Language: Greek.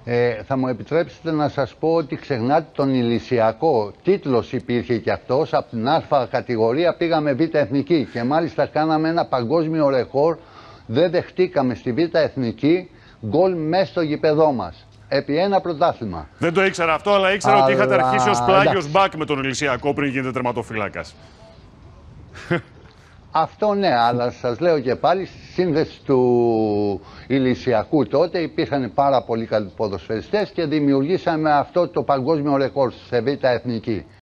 Θα μου επιτρέψετε να σας πω ότι ξεχνάτε τον ηλισιακό. Τίτλος υπήρχε και αυτός. Από την Α κατηγορία πήγαμε Β εθνική και μάλιστα κάναμε ένα παγκόσμιο ρεκόρ. Δεν δεχτήκαμε στη Β εθνική γκολ μέσα στο γηπεδό μας. Επί ένα πρωτάθλημα. Δεν το ήξερα αυτό, αλλά ήξερα ότι είχατε αρχίσει ως πλάγιος μπακ με τον ηλισιακό πριν γίνετε τερματοφύλακας. Αυτό ναι, αλλά σας λέω και πάλι, στη σύνδεση του ηλισιακού τότε υπήρχαν πάρα πολλοί καλοί ποδοσφαιριστές και δημιουργήσαμε αυτό το παγκόσμιο ρεκόρ σε Β' Εθνική.